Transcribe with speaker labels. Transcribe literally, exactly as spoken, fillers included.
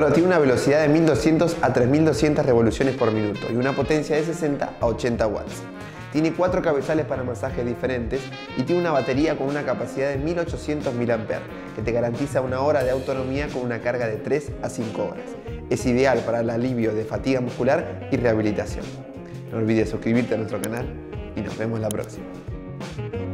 Speaker 1: computador tiene una velocidad de mil doscientos a tres mil doscientas revoluciones por minuto y una potencia de sesenta a ochenta watts. Tiene cuatro cabezales para masajes diferentes y tiene una batería con una capacidad de mil ochocientos miliamperios hora que te garantiza una hora de autonomía con una carga de tres a cinco horas. Es ideal para el alivio de fatiga muscular y rehabilitación. No olvides suscribirte a nuestro canal y nos vemos la próxima.